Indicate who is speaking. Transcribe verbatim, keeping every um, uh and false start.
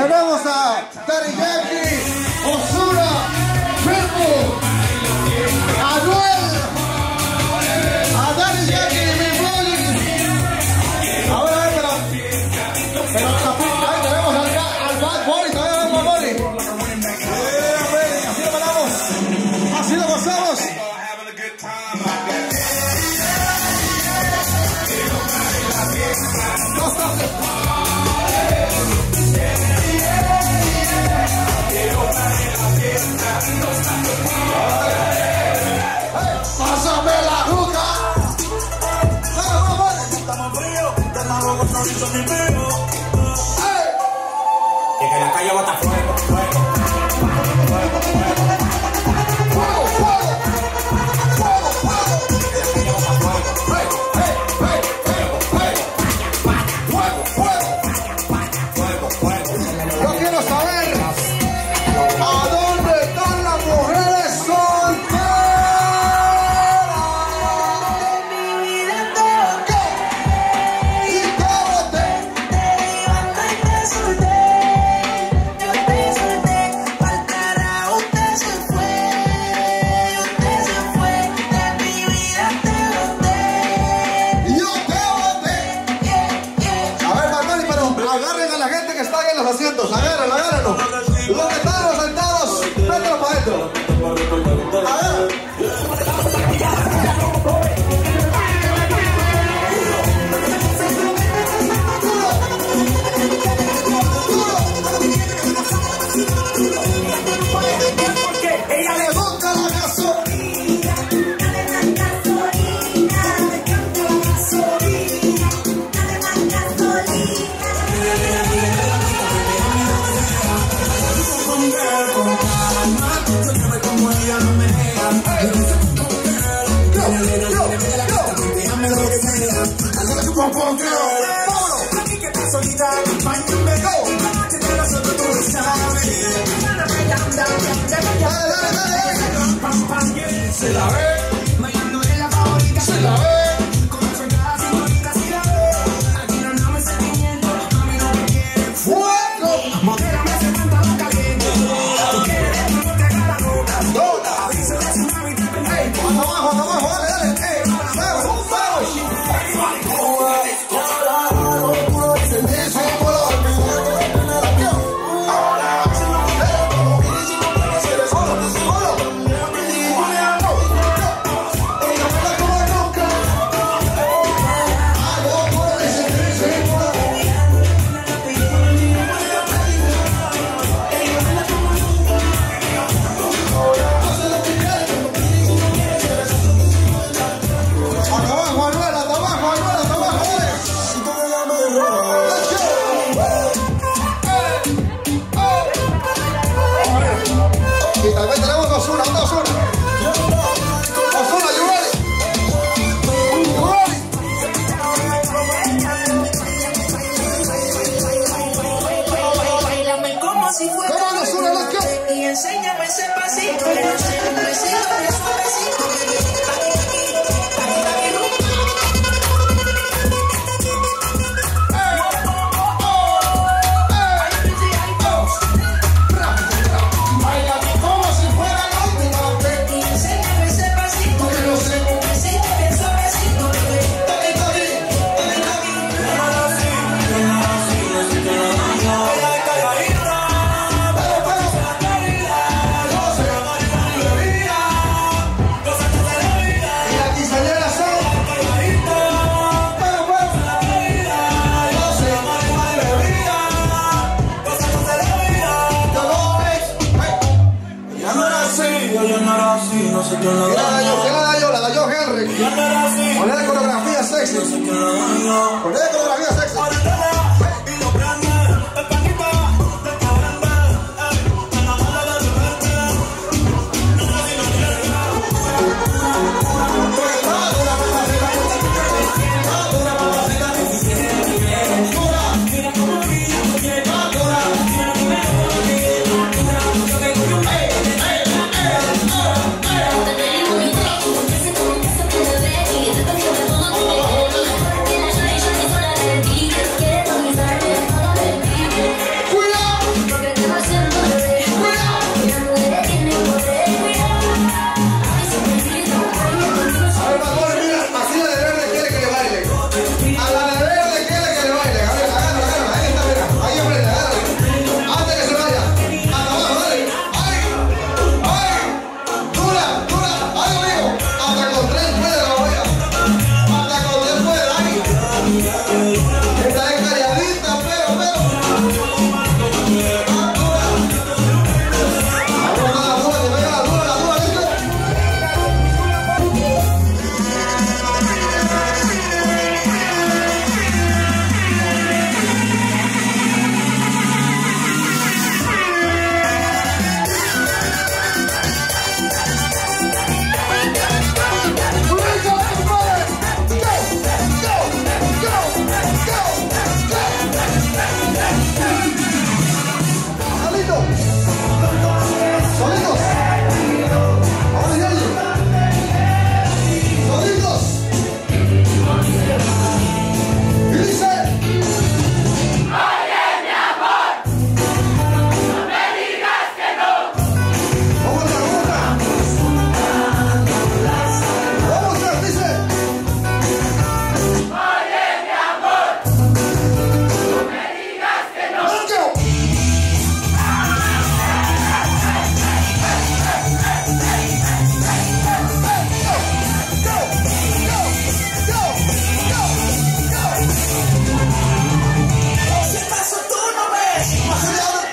Speaker 1: Tenemos a Daddy Yankee, Ozuna, Pitbull, Anuel, a Daddy Yankee, mi brother. Ahora, a ver, pero, pero ahí tenemos al, al Bad Bunny, todavía vemos a Bunny. Eh, así lo paramos, así lo pasamos. No stop. Pásame la juca. Estamos fríos, estamos con chorizo mi primo. Y que la calle bota fuego, fuego, fuego, fuego, fuego, fuego, fuego, fuego. Que la calle bota fuego, fuego, fuego, fuego, fuego, fuego, fuego. Yo quiero saber a dónde están las mujeres solteras. Asientos, agárrenlo, agárrenlo. Los que estamos sentados, mételo para adentro. A ver. Porque ella le gusta la gasolina. Se la ve, bailando en la favorita, se la ve, con las soldadas y bonitas se la ve. Aquí no andamos en sentimiento, mami no me quiere fuego. Modelo me hace tanta boca caliente. Tú quieres, no te agarra nota, nota. Aviso de tsunami, te pendejo. Cuando abajo, cuando abajo, dale, dale, eh, vamos, vamos. Y también tenemos Ozuna, una Ozuna. Ozuna, you ready? You ready?
Speaker 2: Bailame como si fuera.
Speaker 1: Come on, Ozuna, let's go.
Speaker 2: Y enséñame ese pasito, que no sea un besito, que suavecito.
Speaker 1: Mira la yo, ¿quién la da yo? La da yo Henry. Ponle la coreografía sexy. Ponle la coreografía sexy.
Speaker 3: We'll be right back.
Speaker 1: demasiado